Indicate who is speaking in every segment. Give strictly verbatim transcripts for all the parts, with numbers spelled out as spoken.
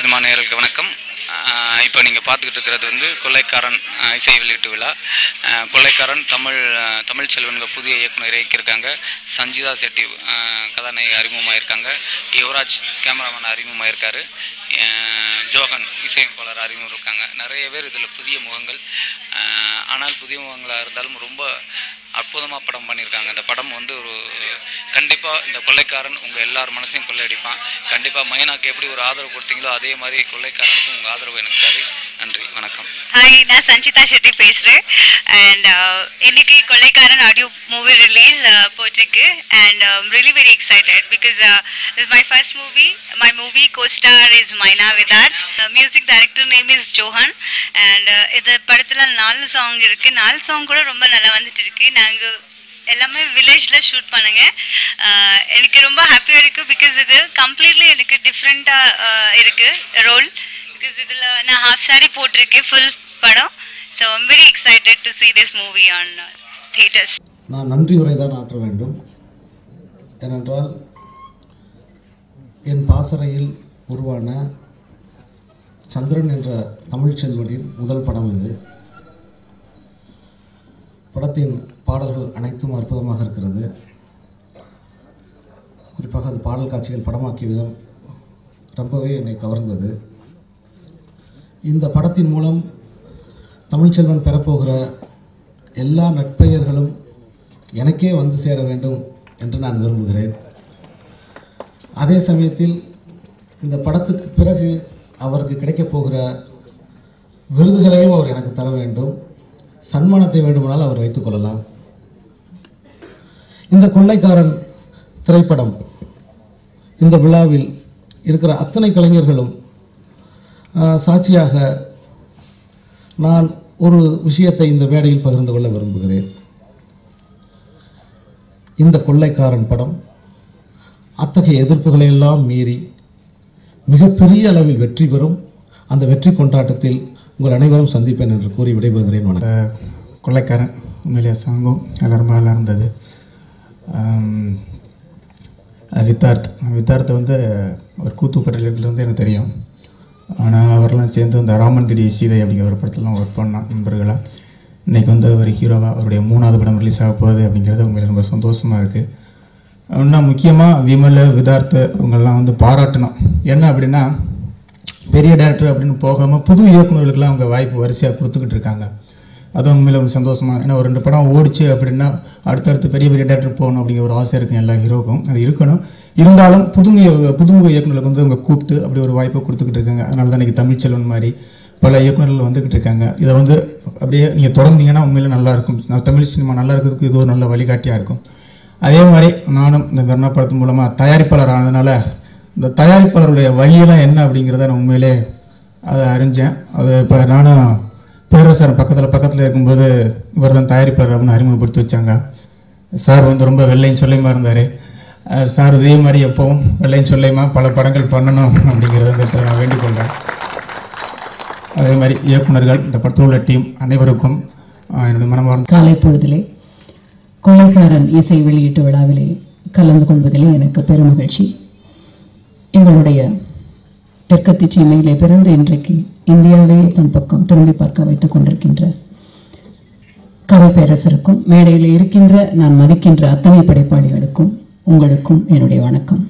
Speaker 1: Cinema நேயர்களுக்கு வணக்கம். இப்போ நீங்கள் பார்த்துக்கிட்டு இருக்கிறது வந்து கொள்ளைக்காரன் இசை வெளியீட்டு விழா. கொள்ளைக்காரன் தமிழ் தமிழ் செல்வன்கள் புதிய இயக்குனர் இயக்கியிருக்காங்க. சஞ்சிதா செட்டி கதாநாயகி அறிமுகமாயிருக்காங்க. யுவராஜ் கேமராமேன் அறிமுகமாயிருக்காரு. ஜோகன் இசையமைப்பாளர் அறிமுகம் இருக்காங்க. நிறைய பேர் இதில் புதிய முகங்கள். ஆனால் புதிய முகங்களாக இருந்தாலும் ரொம்ப அற்புதமாக படம் பண்ணியிருக்காங்க. இந்த படம் வந்து ஒரு கண்டிப்பாக இந்த கொள்ளைக்காரன் உங்கள் எல்லார் மனசையும் கொள்ளையடிப்பான். கண்டிப்பாக மைனாக்கு எப்படி ஒரு ஆதரவு கொடுத்தீங்களோ அதே மாதிரி கொள்ளைக்காரனுக்கும் உங்கள் ஆதரவு எனக்கு தேவை. நன்றி, வணக்கம்.
Speaker 2: ஹாய், நான் சஞ்சிதா ஷெட்டி பேசுகிறேன். அண்ட் இன்னைக்கு கொள்ளைக்காரன் ஆடியோ மூவி ரிலீஸ் போட்டிருக்கு. And really very excited because is my first movie. My movie costar is Myna Vidharth. Music director name is Johan. And இது படத்தில் நாலு சாங் இருக்குது. நாலு சாங் கூட ரொம்ப நல்லா வந்துட்டு இருக்கு. நாங்கள் எல்லாமே வில்லேஜில் ஷூட் பண்ணுங்க. எனக்கு ரொம்ப ஹாப்பியாக இருக்குது பிகாஸ் இது கம்ப்ளீட்லி எனக்கு டிஃப்ரெண்ட்டாக இருக்குது ரோல். பிகாஸ் இதில் நான் ஹாஃப் சாரி போட்டிருக்கேன் ஃபுல் படம். So I'm very excited to see this movie on theaters.
Speaker 3: நான் நன்றி உரை தான் ஆற்ற வேண்டும். ஏனென்றால் என் பாசறையில் உருவான சந்திரன் என்ற தமிழ் செல்வனின் முதல் படம் இது. படத்தின் பாடல்கள் அனைத்தும் அற்புதமாக இருக்கிறது. குறிப்பாக அது பாடல் காட்சிகள் படமாக்கிய விதம் ரொம்பவே என்னை கவர்ந்தது. இந்த படத்தின் மூலம் தமிழ்ச்செல்வன் பெறப்போகிற எல்லா நட்பெயர்களும் எனக்கே வந்து சேர வேண்டும் என்று நான் விரும்புகிறேன். அதே சமயத்தில் இந்த படத்துக்கு பிறகு அவருக்கு கிடைக்கப் போகிற விருதுகளையும் அவர் எனக்கு தர வேண்டும். சன்மானத்தை வேண்டுமானால் அவர் வைத்துக் கொள்ளலாம். இந்த கொள்ளைக்காரன் திரைப்படம் இந்த விழாவில் இருக்கிற அத்தனை கலைஞர்களும் சாட்சியாக நான் ஒரு விஷயத்தை இந்த மேடையில் பகிர்ந்து கொள்ள விரும்புகிறேன். இந்த கொள்ளைக்காரன் படம் அத்தகைய எதிர்ப்புகளை எல்லாம் மீறி மிகப்பெரிய அளவில் வெற்றி பெறும். அந்த வெற்றி கொண்டாட்டத்தில் உங்கள் அனைவரும் சந்திப்பேன் என்று கூறி விடைபெறுகிறேன். வணக்கம்.
Speaker 4: கொள்ளைக்காரன் உண்மையிலேயே சாங்கும் எல்லாருமே நல்லா இருந்தது. வித்தார்த் வித்தார்த்தை வந்து ஒரு கூத்துப்பட்டியில் வந்து எனக்கு தெரியும். ஆனால் அவரெல்லாம் சேர்ந்து இந்த ராமன் திடி சீதை அப்படிங்கிற ஒரு படத்துலாம் ஒர்க் பண்ணான் நண்பர்களாக. இன்றைக்கி வந்து ஒரு ஹீரோவாக அவருடைய மூணாவது படம் ரிலீஸ் ஆக போகுது அப்படிங்கிறது உண்மையில ரொம்ப சந்தோஷமாக இருக்குது. இன்னும் முக்கியமாக விமல் விதார்த்து இவங்கெல்லாம் வந்து பாராட்டணும். என்ன அப்படின்னா பெரிய டேரக்டர் அப்படின்னு போகாமல் புது இயக்குநர்களுக்கெல்லாம் அவங்க வாய்ப்பு வரிசையாக கொடுத்துக்கிட்டு இருக்காங்க. அதுவும் உண்மையில் ரொம்ப சந்தோஷமாக. ஏன்னா ஒரு ரெண்டு படம் ஓடிச்சு அப்படின்னா அடுத்தடுத்து பெரிய பெரிய டேரக்டர் போகணும் அப்படிங்கிற ஒரு ஆசை இருக்கும் எல்லா ஹீரோக்கும். அது இருக்கணும். இருந்தாலும் புதுமுக புதுமுக இயக்குநர்களுக்கு வந்து அவங்க கூப்பிட்டு அப்படி ஒரு வாய்ப்பை கொடுத்துக்கிட்டு இருக்காங்க. அதனால தான் இன்றைக்கி தமிழ்ச்செல்வன் மாதிரி பல இயக்குநர்கள் வந்துக்கிட்டு இருக்காங்க. இதை வந்து அப்படியே நீங்கள் தொடர்ந்தீங்கன்னா உண்மையில் நல்லாயிருக்கும். தமிழ் சினிமா நல்லா இருக்கிறதுக்கு இது ஒரு நல்ல வழிகாட்டியாக இருக்கும். அதே மாதிரி நானும் இந்த மெர்னா படத்தின் மூலமாக தயாரிப்பாளர் ஆனதுனால இந்த தயாரிப்பாளருடைய வழியெல்லாம் என்ன அப்படிங்கிறத நான் உண்மையிலே அதை அறிஞ்சேன். அது இப்போ நானும் பேரரசர் பக்கத்தில் பக்கத்தில் இருக்கும்போது இவர் தான் தயாரிப்பாளர் அப்படின்னு அறிமுகப்படுத்தி வச்சாங்க. சார் வந்து ரொம்ப வெள்ளையும் சொல்லையுமா இருந்தார். சார் இதே மாதிரி எப்பவும் வெள்ளையும் சொல்லையுமா பல படங்கள் பண்ணணும் அப்படிங்கிறத இந்த நான் வேண்டிக் கொள்கிறேன். அதே மாதிரி இயக்குநர்கள் இந்த படத்தில் உள்ள டீம் அனைவருக்கும் என்னுடைய மனமார்ந்த
Speaker 5: காலை பொழுதிலே கொள்ளைக்காரன் இசை வெளியீட்டு விழாவிலே கலந்து கொள்வதிலே எனக்கு பெருமகிழ்ச்சி. எங்களுடைய தெற்கத்தி சீமையிலே பிறந்து இன்றைக்கு இந்தியாவே தன் பக்கம் திரும்பி பார்க்க வைத்துக் கொண்டிருக்கின்ற கவி பேரரசருக்கும் மேடையில் இருக்கின்ற நான் மதிக்கின்ற அத்தனை படைப்பாளிகளுக்கும் உங்களுக்கும் என்னுடைய வணக்கம்.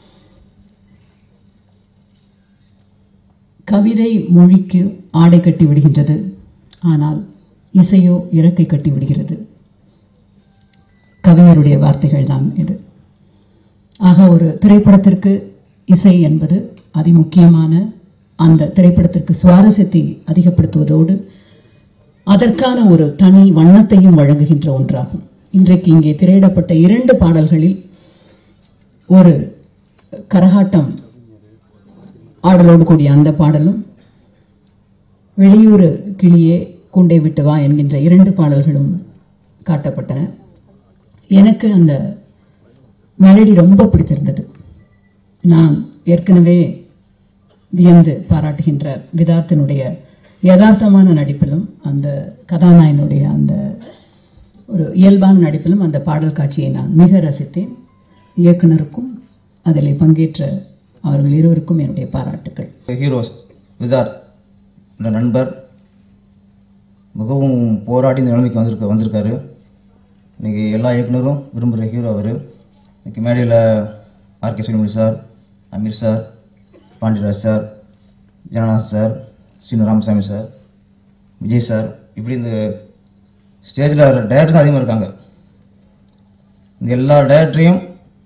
Speaker 5: கவிதை மொழிக்கு ஆடை கட்டி விடுகின்றது, ஆனால் இசையோ இறக்கை கட்டி விடுகிறது. கவிஞருடைய வார்த்தைகள் தான் இது. ஆக ஒரு திரைப்படத்திற்கு இசை என்பது அதிமுக்கியமான அந்த திரைப்படத்திற்கு சுவாரஸ்யத்தை அதிகப்படுத்துவதோடு அதற்கான ஒரு தனி வண்ணத்தையும் வழங்குகின்ற ஒன்றாகும். இன்றைக்கு இங்கே திரையிடப்பட்ட இரண்டு பாடல்களில் ஒரு கரகாட்டம் ஆடலோடு கூடிய அந்த பாடலும் வெளியூர் கிளியே கூண்டை விட்டு வா என்கின்ற இரண்டு பாடல்களும் காட்டப்பட்டன. எனக்கு அந்த மெலடி ரொம்ப பிடித்திருந்தது. நான் ஏற்கனவே வியந்து பாராட்டுகின்ற விதார்த்தனுடைய யதார்த்தமான நடிப்பிலும் அந்த கதாநாயகனுடைய அந்த ஒரு இயல்பான நடிப்பிலும் அந்த பாடல் காட்சியை நான் மிக ரசித்தேன். இயக்குனருக்கும் அதில் பங்கேற்ற அவர்கள் இருவருக்கும் என்னுடைய பாராட்டுக்கள்.
Speaker 6: ஹீரோஸ் விதார் என்ற நண்பர் மிகவும் போராடி இந்த நிலைமைக்கு வந்திருக்க வந்திருக்காரு. இன்றைக்கி எல்லா இயக்குனரும் விரும்புகிற ஹீரோ அவர். இன்றைக்கி மேடையில் RK Sunimani sir, Ameer sir, Pandiraj sir, Jananath sir, Seenu Ramasamy sir, Vijay sir, இப்படி இந்த ஸ்டேஜில் டைரக்டர் தான் அதிகமாக இருக்காங்க. இந்த எல்லா டைரக்டரையும்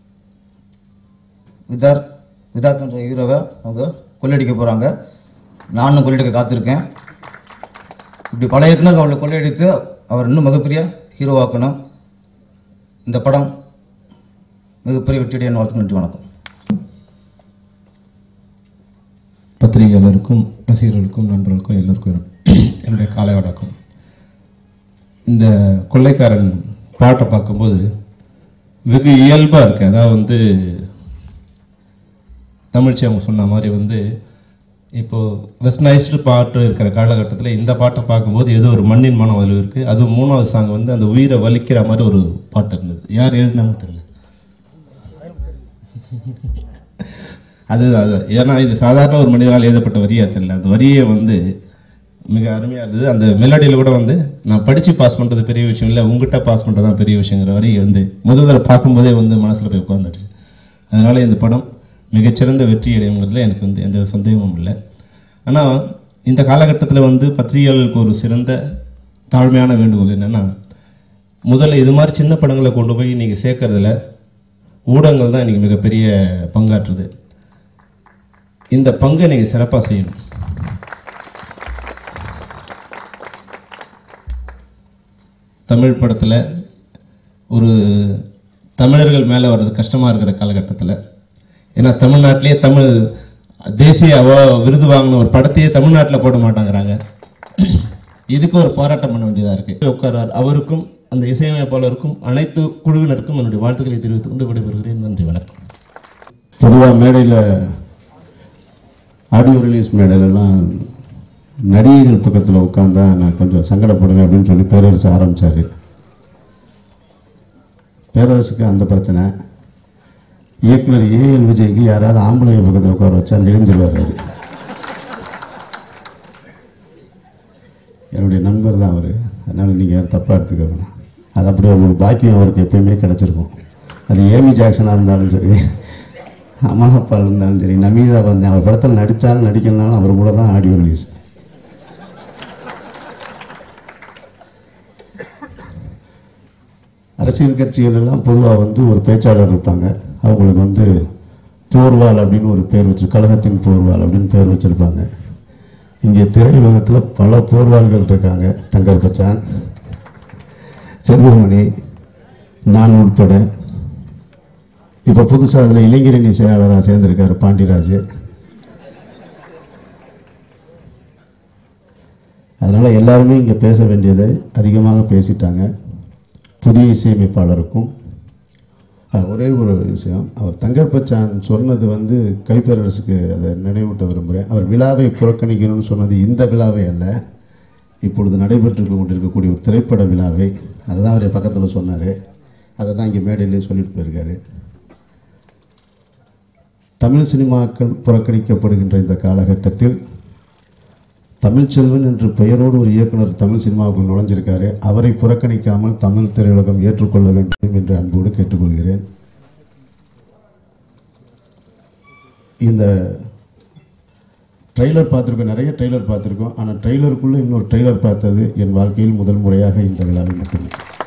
Speaker 6: விதார்த் விதார்த்ன்ற ஹீரோவை அவங்க கொள்ளையடிக்க போகிறாங்க. நானும் கொள்ளையடிக்க காத்திருக்கேன். இப்படி பல இயக்குனர் அவளை கொள்ளையடித்து அவர் இன்னும் மிகப்பெரிய ஹீரோவாக்கணும். இந்த படம் மிகப்பெரிய வெற்றியடைய வாழ்த்து. நன்றி, வணக்கம்.
Speaker 7: பத்திரிகையாளருக்கும் ரசிகர்களுக்கும் நண்பர்களுக்கும் எல்லோருக்கும் என்னுடைய காலை வணக்கம். இந்த கொள்ளைக்காரன் பாட்டை பார்க்கும்போது வெகு இயல்பாக இருக்குது. அதாவது வந்து தமிழ்ச்சி அவங்க சொன்ன மாதிரி வந்து இப்போது வெஸ்டர்னைஸ்டு பாட்டு இருக்கிற காலகட்டத்தில் இந்த பாட்டை பார்க்கும்போது ஏதோ ஒரு மண்ணின் மனம் அதில் இருக்குது. அதுவும் மூணாவது சாங் வந்து அந்த உயிரை வலிக்கிற மாதிரி ஒரு பாட்டு இருந்தது. யார் எழுதினாங்க தெரியல. அது அது ஏன்னா இது சாதாரண ஒரு மனிதனால் எழுதப்பட்ட வரியாக தெரியல. அந்த வரியை வந்து மிக அருமையாக இருந்தது. அந்த மெலடியில் கூட வந்து நான் படித்து பாஸ் பண்ணுறது பெரிய விஷயம் இல்லை, உங்ககிட்ட பாஸ் பண்ணுறது தான் பெரிய விஷயங்கிற வரி வந்து முதல் தடவை பார்க்கும்போதே வந்து மனசில் போய் உட்காந்துடுச்சு. அதனால் இந்த படம் மிகச்சிறந்த வெற்றி அடையுங்கிறதுல எனக்கு வந்து எந்த சந்தேகமும் இல்லை. ஆனால் இந்த காலகட்டத்தில் வந்து பத்திரிகையாளர்களுக்கு ஒரு சிறந்த தாழ்மையான வேண்டுகோள் என்னென்னா, முதல்ல இது மாதிரி சின்ன படங்களை கொண்டு போய் நீங்கள் சேர்க்கறதுல ஊடகங்கள் தான் இன்றைக்கி மிகப்பெரிய பங்காற்றுது. இந்த பங்கை நீங்கள் சிறப்பாக செய்யணும். தமிழ் படத்தில் ஒரு தமிழர்கள் மேலே வர்றது கஷ்டமாக இருக்கிற காலகட்டத்தில், ஏன்னா தமிழ்நாட்டிலே தமிழ் தேசிய அவ விருது வாங்கின ஒரு படத்தையே தமிழ்நாட்டில் போட மாட்டாங்கிறாங்க. இதுக்கு ஒரு போராட்டம் பண்ண வேண்டியதாக இருக்குது. உட்கார்றார். அவருக்கும் அந்த இசையமைப்பாளருக்கும் அனைத்து குழுவினருக்கும் என்னுடைய வாழ்த்துக்களை தெரிவித்துக் கொண்டு விடைபெறுகிறேன். நன்றி, வணக்கம்.
Speaker 8: பொதுவாக மேடையில் ஆடியோ ரிலீஸ் மேடையிலலாம் நடிகைகள் பக்கத்தில் உட்காந்தா நான் கொஞ்சம் சங்கடப்படுவேன் அப்படின்னு சொல்லி பேரரசு ஆரம்பித்தார். பேரரசுக்கு அந்த பிரச்சனை. இயக்குனர் ஏஎல் விஜய்க்கு யாராவது ஆம்பளை பக்கத்தில் உட்கார வச்சா நெளிஞ்சிருவார். என்னுடைய நண்பர் தான் அவர். அதனால் நீங்கள் யாரும் தப்பாக எடுத்துக்க வேணாம். அது அப்படியே ஒரு பாக்கியம் அவருக்கு எப்பயுமே கிடச்சிருக்கும். அது ஏமி ஜாக்சனாக இருந்தாலும் சரி, அமலாபால் இருந்தாலும் சரி, நமீதா வந்து அவர் படத்தில் நடித்தாலும் நடிக்கலனாலும் அவர் கூட தான் ஆடியோ ரிலீஸ். அரசியல் கட்சிகள் எல்லாம் பொதுவாக வந்து ஒரு பேச்சாளர் இருப்பாங்க. அவங்களுக்கு வந்து போர்வால் அப்படின்னு ஒரு பேர் வச்சு, கழகத்தின் போர்வால் அப்படின்னு பேர் வச்சுருப்பாங்க. இங்கே திரையுலகத்தில் பல போர்வாள்கள் இருக்காங்க. தங்கர் பச்சான், செல்வமணி, நான் உட்பட. இப்போ புதுசாக அதில் இளைஞரணி செயலாளராக சேர்ந்திருக்காரு பாண்டியராஜ். அதனால் எல்லாருமே இங்கே பேச வேண்டியதை அதிகமாக பேசிட்டாங்க. புதிய இசையமைப்பாளருக்கும் ஒரே ஒரு விஷயம், அவர் தங்கர் பச்சான் சொன்னது வந்து கைப்பேரரசுக்கு அதை நினைவூட்ட விரும்புகிறேன். அவர் விழாவை புறக்கணிக்கணும்னு சொன்னது இந்த விழாவை அல்ல, இப்பொழுது நடைபெற்று கொண்டிருக்கக்கூடிய ஒரு திரைப்பட விழாவை. அதுதான் அவர் பக்கத்தில் சொன்னார். அதை தான் இங்கே மேடையிலே சொல்லிட்டு போயிருக்காரு. தமிழ் சினிமாக்கள் புறக்கணிக்கப்படுகின்ற இந்த காலகட்டத்தில் தமிழ்ச்செல்வன் என்ற பெயரோடு ஒரு இயக்குனர் தமிழ் சினிமாவுக்குள் நுழைஞ்சிருக்காரு. அவரை புறக்கணிக்காமல் தமிழ் திரையுலகம் ஏற்றுக்கொள்ள வேண்டும் என்று அன்போடு கேட்டுக்கொள்கிறேன். இந்த ட்ரெய்லர் பார்த்துருக்கோம், நிறைய ட்ரெய்லர் பார்த்துருக்கோம். ஆனால் ட்ரெய்லருக்குள்ளே இன்னொரு ட்ரெய்லர் பார்த்தது என் வாழ்க்கையில் முதல் முறையாக இந்த விழாவில் மட்டுமே.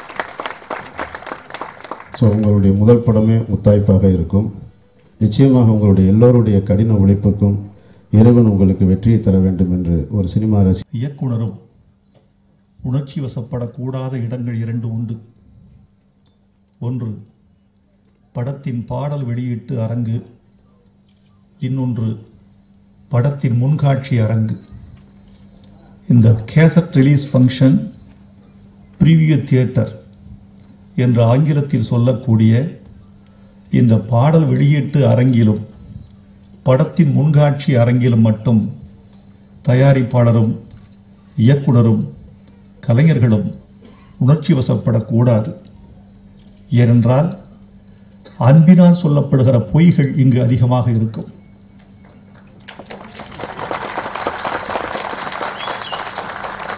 Speaker 8: ஸோ உங்களுடைய முதல் படமே முத்தாய்ப்பாக இருக்கும். நிச்சயமாக உங்களுடைய எல்லோருடைய கடின உழைப்புக்கும் இறைவன் உங்களுக்கு வெற்றியை தர வேண்டும் என்று ஒரு சினிமா ரசி.
Speaker 9: இயக்குனரும் உணர்ச்சி வசப்படக்கூடாத இடங்கள் இரண்டு உண்டு. ஒன்று படத்தின் பாடல் வெளியீட்டு அரங்கு, இன்னொன்று படத்தின் முன்காட்சி அரங்கு. இந்த cassette release function, preview theatre என்று ஆங்கிலத்தில் சொல்லக்கூடிய இந்த பாடல் வெளியீட்டு அரங்கிலும் படத்தின் முன்காட்சி அரங்கிலும் மட்டும் தயாரிப்பாளரும் இயக்குனரும் கலைஞர்களும் உணர்ச்சி வசப்படக்கூடாது. ஏனென்றால் அன்பினால் சொல்லப்படுகிற பொய்கள் இங்கு அதிகமாக இருக்கும்.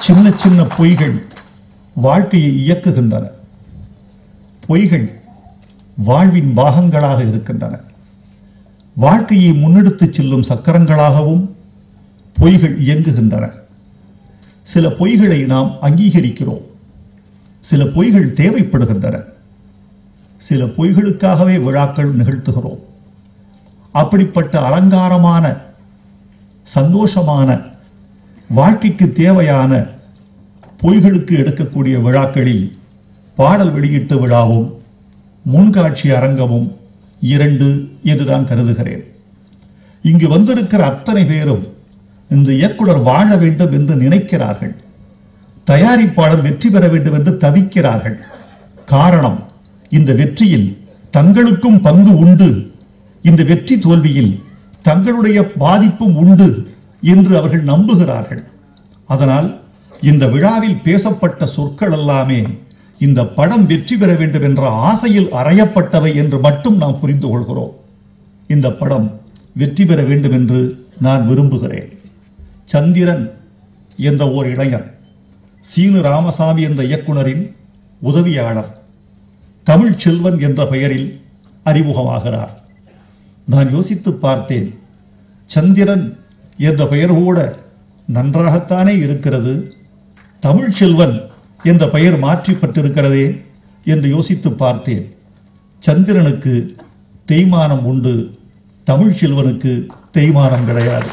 Speaker 9: சின்ன சின்ன பொய்கள் வாழ்க்கையை இயக்குகின்றன. பொய்கள் வாழ்வின் பாகங்களாக இருக்கின்றன. வாழ்க்கையை முன்னெடுத்துச் செல்லும் சக்கரங்களாகவும் பொய்கள் இயங்குகின்றன. சில பொய்களை நாம் அங்கீகரிக்கிறோம். சில பொய்கள் தேவைப்படுகின்றன. சில பொய்களுக்காகவே விழாக்கள் நிகழ்த்துகிறோம். அப்படிப்பட்ட அலங்காரமான, சந்தோஷமான, வாழ்க்கைக்கு தேவையான பொய்களுக்கு எடுக்கக்கூடிய விழாக்களில் பாடல் வெளியீட்டு விழாவும் முன்காட்சி அரங்கமும் இரண்டு என்றுதான் கருதுகிறேன். இங்கு வந்திருக்கிற அத்தனை பேரும் இந்த இயக்குனர் வாழ வேண்டும் என்று நினைக்கிறார்கள். தயாரிப்பாளர் வெற்றி பெற வேண்டும் என்று தவிக்கிறார்கள். காரணம், இந்த வெற்றியில் தங்களுக்கும் பங்கு உண்டு, இந்த வெற்றி தோல்வியில் தங்களுடைய பாதிப்பும் உண்டு என்று அவர்கள் நம்புகிறார்கள். அதனால் இந்த விழாவில் பேசப்பட்ட சொற்கள் எல்லாமே இந்த படம் வெற்றி பெற வேண்டும் என்ற ஆசையில் அறையப்பட்டவை என்று மட்டும் நாம் புரிந்து கொள்கிறோம். இந்த படம் வெற்றி பெற வேண்டும் என்று நான் விரும்புகிறேன். சந்திரன் என்ற ஓர் இளைஞர் சீனு ராமசாமி என்ற இயக்குனரின் உதவியாளர் தமிழ் செல்வன் என்ற பெயரில் அறிமுகமாகிறார். நான் யோசித்து பார்த்தேன், சந்திரன் என்ற பெயர் கூட நன்றாகத்தானே இருக்கிறது, தமிழ் செல்வன் என்ற பெயர் மாற்றிப்பட்டிருக்கிறதே என்று யோசித்து பார்த்தேன். சந்திரனுக்கு தேய்மானம் உண்டு, தமிழ் செல்வனுக்கு தேய்மானம் கிடையாது.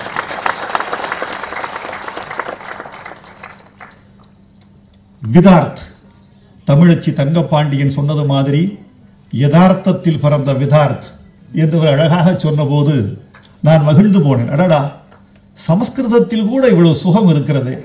Speaker 9: விதார்த், தமிழச்சி தங்கப்பாண்டியன் சொன்னது மாதிரி யதார்த்தத்தில் பிறந்த விதார்த் என்று அழகாக சொன்னபோது நான் மகிழ்ந்து போனேன். அடடா, சமஸ்கிருதத்தில் கூட இவ்வளவு சுகம் இருக்கிறதே,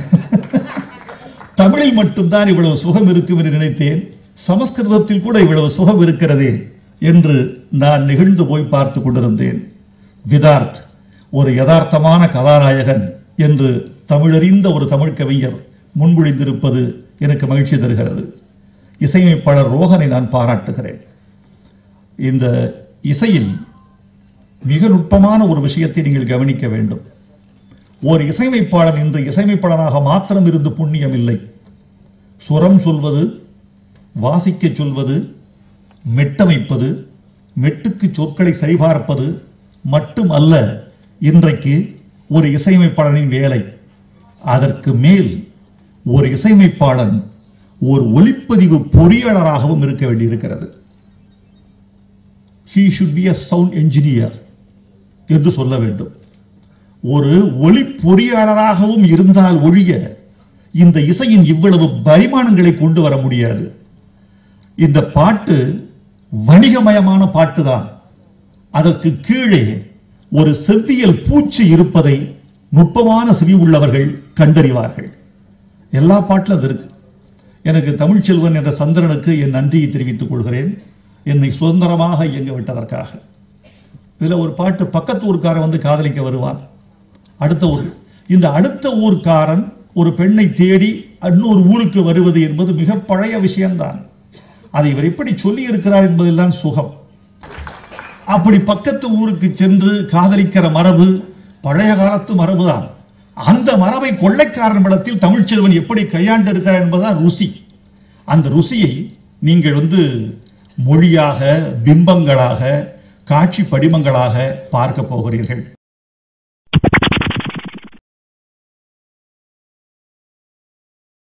Speaker 9: தமிழில் மட்டும்தான் இவ்வளவு சுகம் இருக்கும் என்று நினைத்தேன், சமஸ்கிருதத்தில் கூட இவ்வளவு சுகம் இருக்கிறதே என்று நான் நெகிழ்ந்து போய் பார்த்து கொண்டிருந்தேன். விதார்த் ஒரு யதார்த்தமான கதாநாயகன் என்று தமிழறிந்த ஒரு தமிழ் கவிஞர் முன்மொழிந்திருப்பது எனக்கு மகிழ்ச்சி தருகிறது. இசையமைப்பாளர் ரோஹனை நான் பாராட்டுகிறேன். இந்த இசையில் மிக நுட்பமான ஒரு விஷயத்தை நீங்கள் கவனிக்க வேண்டும். ஒரு இசையமைப்பாளன் இன்று இசையமைப்பாளனாக மாத்திரம் இருந்து புண்ணியம் இல்லை. சுரம் சொல்வது, வாசிக்க சொல்வது, மெட்டமைப்பது, மெட்டுக்கு சொற்களை சரிபார்ப்பது மட்டுமல்ல இன்றைக்கு ஒரு இசையமைப்பாளனின் வேலை. அதற்கு மேல் ஒரு இசையமைப்பாளன் ஒரு ஒலிப்பதிவு பொறியாளராகவும் இருக்க வேண்டியிருக்கிறது. He should be a sound engineer என்று சொல்ல வேண்டும். ஒரு ஒளி பொறியாளராகவும் இருந்தால் ஒழிய இந்த இசையின் இவ்வளவு பரிமாணங்களை கொண்டு வர முடியாது. இந்த பாட்டு வணிகமயமான பாட்டுதான். அதற்கு கீழே ஒரு செவ்வியல் பூச்சி இருப்பதை நுட்பமான செவி உள்ளவர்கள் கண்டறிவார்கள். எல்லா பாட்டிலும் அது இருக்கு. எனக்கு தமிழ் செல்வன் என்ற சந்திரனுக்கு என் நன்றியை தெரிவித்துக் கொள்கிறேன், என்னை சுதந்திரமாக இயங்க விட்டதற்காக. இதில் ஒரு பாட்டு, பக்கத்து ஊர்க்காரன் வந்து காதலிக்க வருவான், அடுத்த ஊர். இந்த அடுத்த ஊர்க்காரன் ஒரு பெண்ணை தேடி இன்னொரு ஊருக்கு வருவது என்பது மிக பழைய விஷயம்தான். அதை இவர் எப்படி சொல்லி இருக்கிறார் என்பதெல்லாம் சுகம். அப்படி பக்கத்து ஊருக்கு சென்று காதலிக்கிற மரபு பழைய காலத்து மரபுதான். அந்த மரபை கொள்ளைக்காரன் படத்தில் தமிழ்ச்செல்வன் எப்படி கையாண்டு இருக்கிறார் என்பதுதான் ருசி. அந்த ருசியை நீங்கள் வந்து மொழியாக, பிம்பங்களாக, காட்சி படிமங்களாக பார்க்க போகிறீர்கள்.